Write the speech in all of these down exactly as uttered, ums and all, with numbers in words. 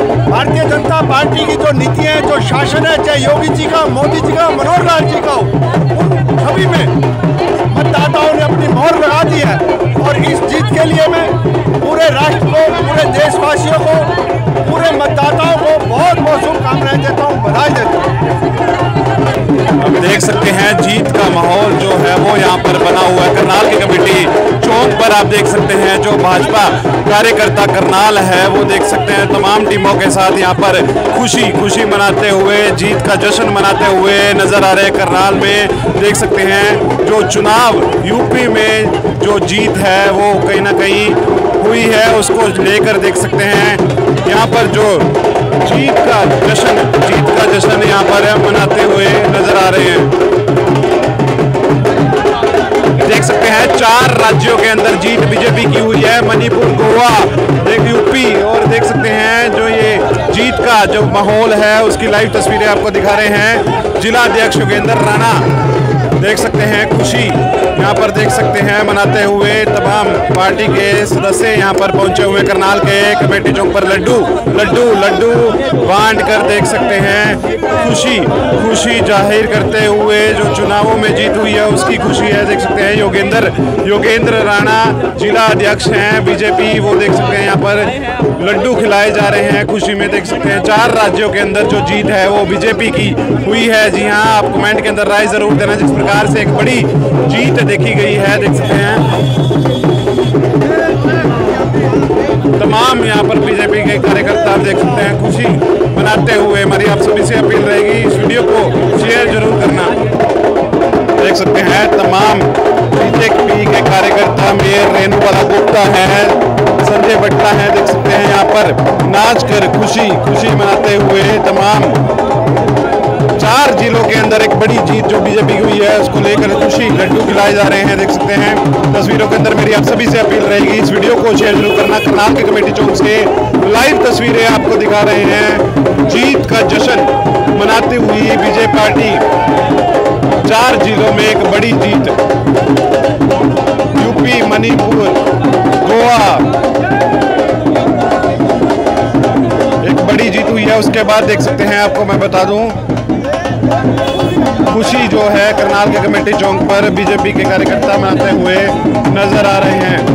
Bharatiya Janata party की जो नीतियाँ हैं, जो शासन है, चाहे योगी जी का, मोदी जी का, मनोहर लाल जी का हो, उन सभी में मतदाताओं ने अपनी मोहर लगा दी है। और इस जीत के लिए मैं पूरे राष्ट्र को, पूरे देशवासियों को, पूरे मतदाताओं को बहुत बहुत शुभकामनाएं देता हूँ, बधाई देता हूँ। अब देख सकते हैं जीत का माहौल जो है वो यहाँ पर बना हुआ है। करनाल की कमेटी चौक पर आप देख सकते हैं जो भाजपा कार्यकर्ता करनाल है वो देख सकते हैं तमाम टीमों के साथ यहाँ पर खुशी खुशी मनाते हुए, जीत का जश्न मनाते हुए नजर आ रहे हैं। करनाल में देख सकते हैं जो चुनाव यूपी में जो जीत है वो कहीं ना कहीं हुई है, उसको लेकर देख सकते हैं यहाँ पर जो जीत का जश्न जीत का जश्न यहाँ पर मनाते हुए नजर आ रहे हैं। देख सकते हैं चार राज्यों के अंदर जीत बीजेपी की हुई है, मणिपुर, गोवा, देख यूपी, और देख सकते हैं जो ये जीत का जो माहौल है उसकी लाइव तस्वीरें आपको दिखा रहे हैं। जिला अध्यक्ष योगेंद्र राणा देख सकते हैं खुशी यहाँ पर देख सकते हैं मनाते हुए, तमाम पार्टी के सदस्य यहाँ पर पहुंचे हुए। करनाल के कमेटी चौक पर लड्डू लड्डू लड्डू बांट कर देख सकते हैं खुशी खुशी जाहिर करते हुए, जो चुनावों में जीत हुई है उसकी खुशी है। देख सकते हैं योगेंद्र योगेंद्र राणा जिला अध्यक्ष हैं बीजेपी, वो देख सकते हैं यहाँ पर लड्डू खिलाए जा रहे हैं खुशी में। देख सकते हैं चार राज्यों के अंदर जो जीत है वो बीजेपी की हुई है। जी हाँ, आप कमेंट के अंदर राय जरूर देना जिस प्रकार से एक बड़ी जीत देखी गई है। देख सकते हैं तमाम यहाँ पर बीजेपी के कार्यकर्ता आप देख सकते हैं खुशी मनाते हुए। हमारी आप सभी से अपील रहेगी इस वीडियो को शेयर जरूर करना। देख सकते हैं तमाम बीजेपी के कार्यकर्ता में रेणुबाला गुप्ता है, संजय भट्टा है, देख सकते हैं यहाँ पर नाच कर खुशी खुशी मनाते हुए। तमाम चार जिलों के अंदर एक बड़ी जीत जो बीजेपी की हुई है उसको लेकर खुशी लड्डू खिलाए जा रहे हैं। देख सकते हैं तस्वीरों के अंदर मेरी आप सभी से अपील रहेगी इस वीडियो को शेयर जरूर करना। करनाल के कमेटी चौक से लाइव तस्वीरें आपको दिखा रहे हैं, जीत का जश्न मनाती हुई बीजेपी पार्टी, चार जिलों में एक बड़ी जीत, यूपी, मणिपुर, गोवा, एक बड़ी जीत हुई है। उसके बाद देख सकते हैं आपको मैं बता दूं खुशी जो है करनाल के कमेटी चौक पर बीजेपी के कार्यकर्ता मनाते हुए नजर आ रहे हैं।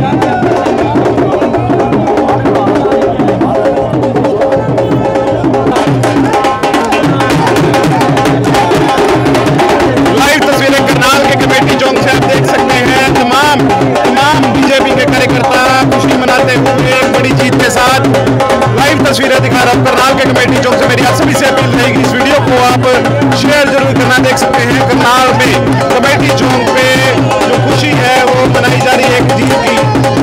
लाइव तस्वीरें करनाल के कमेटी चौक से आप देख सकते हैं तमाम तमाम बीजेपी के कार्यकर्ता खुशी मनाते हुए बड़ी जीत के साथ लाइव तस्वीरें दिखा रहा हूं करनाल के कमेटी चौक से। मेरी आप सभी से अपील रहेगी इस वीडियो को आप शेयर जरूर करना। देख सकते हैं करनाल में कमेटी चौक पे जो खुशी है वो मनाई जा रही है एक जीत की।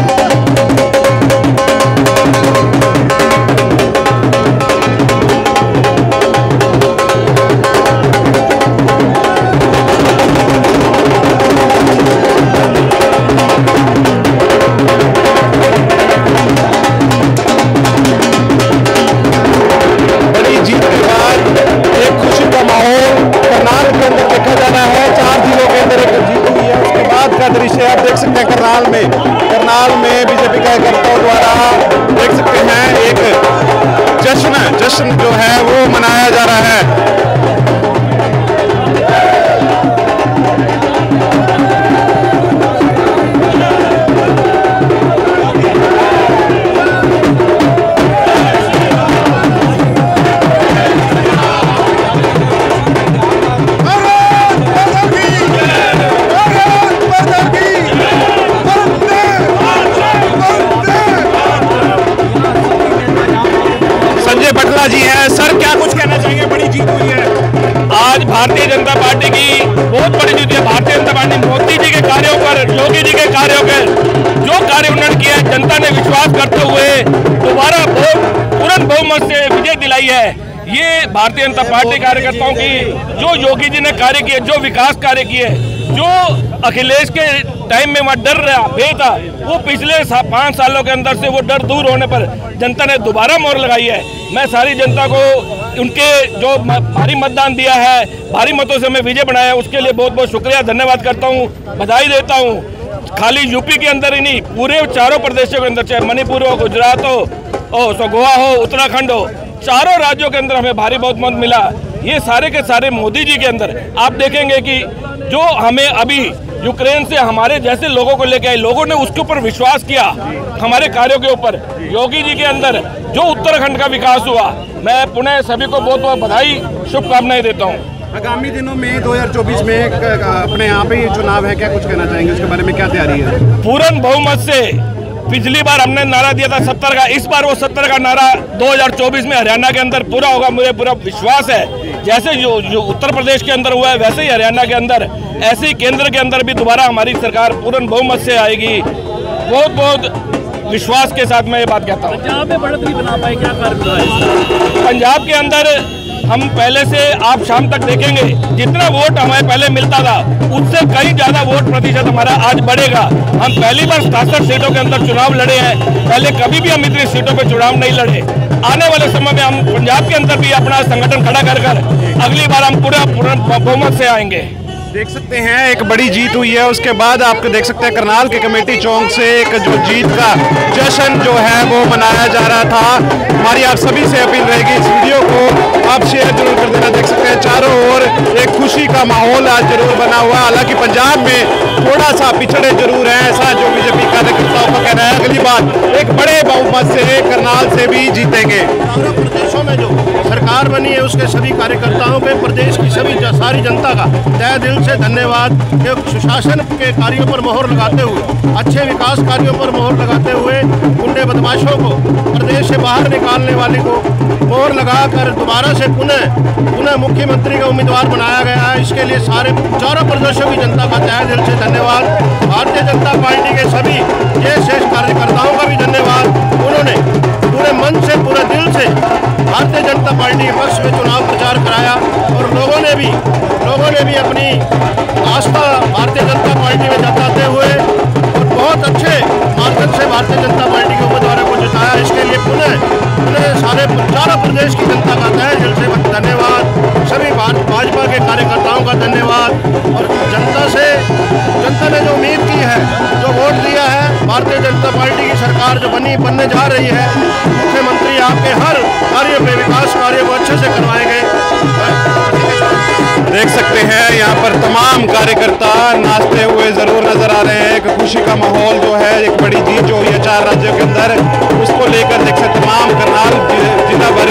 दृश्य आप देख सकते हैं करनाल में करनाल में बीजेपी कार्यकर्ताओं द्वारा देख सकते हैं एक जश्न जश्न जो है वो मनाया जा रहा है। जी है सर, क्या कुछ कहना चाहेंगे? बड़ी जीत हुई है आज भारतीय जनता पार्टी की, बहुत बड़ी जीत है। भारतीय जनता पार्टी मोदी जी के कार्यों पर, योगी जी के कार्यों पर जो कार्य उन्होंने किया है, जनता ने विश्वास करते हुए दोबारा तुरंत बहुमत से विजय दिलाई है। ये भारतीय जनता पार्टी कार्यकर्ताओं की जो योगी जी ने कार्य किए, जो विकास कार्य किए, जो अखिलेश के टाइम में वहाँ डर रहा भय था, वो पिछले सा, पाँच सालों के अंदर से वो डर दूर होने पर जनता ने दोबारा मोहर लगाई है। मैं सारी जनता को उनके जो भारी मतदान दिया है, भारी मतों से हमें विजय बनाया, उसके लिए बहुत बहुत शुक्रिया, धन्यवाद करता हूँ, बधाई देता हूँ। खाली यूपी के अंदर ही नहीं, पूरे चारों प्रदेशों के अंदर, चाहे मणिपुर हो, गुजरात हो, ओ सो गोवा हो, उत्तराखंड हो, चारों राज्यों के अंदर हमें भारी बहुमत मिला। ये सारे के सारे मोदी जी के अंदर आप देखेंगे कि जो हमें अभी यूक्रेन से हमारे जैसे लोगों को लेके आए, लोगों ने उसके ऊपर विश्वास किया हमारे कार्यों के ऊपर। योगी जी के अंदर जो उत्तराखंड का विकास हुआ, मैं पुनः सभी को बहुत बहुत बधाई शुभकामनाएं देता हूँ। आगामी दिनों में दो हज़ार चौबीस में अपने यहाँ पे ये चुनाव है, क्या कुछ कहना चाहेंगे उसके बारे में, क्या तैयारी है? पूर्ण बहुमत से पिछली बार हमने नारा दिया था सत्तर का, इस बार वो सत्तर का नारा दो हज़ार चौबीस में हरियाणा के अंदर पूरा होगा, मुझे पूरा विश्वास है। जैसे जो, जो उत्तर प्रदेश के अंदर हुआ है वैसे ही हरियाणा के अंदर, ऐसे ही केंद्र के अंदर भी दोबारा हमारी सरकार पूर्ण बहुमत से आएगी। बहुत बहुत विश्वास के साथ मैं ये बात कहता हूँ। पंजाब में बढ़त नहीं बना पाए, क्या कारण? पंजाब के अंदर हम पहले से आप शाम तक देखेंगे जितना वोट हमें पहले मिलता था उससे कई ज्यादा वोट प्रतिशत हमारा आज बढ़ेगा। हम पहली बार सतासठ सीटों के अंदर चुनाव लड़े हैं, पहले कभी भी हम इतनी सीटों पे चुनाव नहीं लड़े। आने वाले समय में हम पंजाब के अंदर भी अपना संगठन खड़ा कर कर अगली बार हम पूरा पूर्ण बहुमत से आएंगे। देख सकते हैं एक बड़ी जीत हुई है, उसके बाद आपको देख सकते हैं करनाल के कमेटी चौक से एक जो जीत का जश्न जो है वो मनाया जा रहा था। हमारी आप सभी से अपील रहेगी इस वीडियो को आप शेयर जरूर कर देना। देख सकते हैं चारों ओर एक खुशी का माहौल आज जरूर बना हुआ। हालांकि पंजाब में थोड़ा सा पिछड़े जरूर है, ऐसा जो बीजेपी कार्यकर्ताओं का कहना है। अगली बार एक बड़े बहुमत से करनाल से भी जीतेंगे। चारों प्रदेशों में जो सरकार बनी है उसके सभी कार्यकर्ताओं के, प्रदेश की सभी सारी जनता का तहे दिल से धन्यवाद कि सुशासन के कार्यों पर मोहर लगाते हुए, अच्छे विकास कार्यों पर मोहर लगाते हुए गुंडे बदमाशों को, प्रदेश से बाहर निकालने वाले को मोहर लगाकर दोबारा से पुनः पुनः मुख्यमंत्री का उम्मीदवार बनाया गया है। इसके लिए सारे चारों प्रदेशों की जनता का तहे दिल से धन्यवाद। भारतीय जनता पार्टी के सभी ये शेष कार्यकर्ताओं का भी धन्यवाद। उन्होंने पूरे मन से, पूरे दिल से भारतीय जनता पार्टी के पक्ष में चुनाव प्रचार कराया और लोगों ने भी लोगों ने भी अपनी आस्था भारतीय जनता पार्टी में जताते हुए और बहुत अच्छे मार्ग से भारतीय जनता पार्टी के उम्मीदवारों को जिताया। इसके लिए पुनः पुनः सारे चारों प्रदेश की जनता का तहे दिल से धन्यवाद। सभी भाजपा के कार्यकर्ताओं का धन्यवाद और जनता से जनता ने जो उम्मीद की है, जो वोट दिया है, भारतीय जनता पार्टी की सरकार जो बनी बनने जा रही है, मुख्यमंत्री आपके हर कार्य पे, विकास कार्य को अच्छे से करवाएंगे। देख सकते हैं यहाँ पर तमाम कार्यकर्ता नाचते हुए जरूर नजर आ रहे हैं। एक खुशी का माहौल जो है, एक बड़ी जीत जो हुई है चार राज्यों के अंदर, उसको लेकर देख सकते तमाम करनाल जिला भर